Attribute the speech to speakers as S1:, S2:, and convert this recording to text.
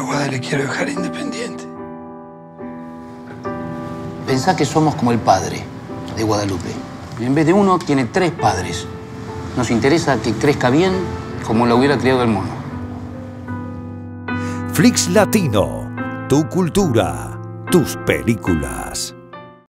S1: a Guada le quiero dejar independiente.
S2: Pensá que somos como el padre de Guadalupe. En vez de uno, tiene 3 padres. Nos interesa que crezca bien como lo hubiera criado el mono.
S3: Flix Latino, tu cultura, tus películas.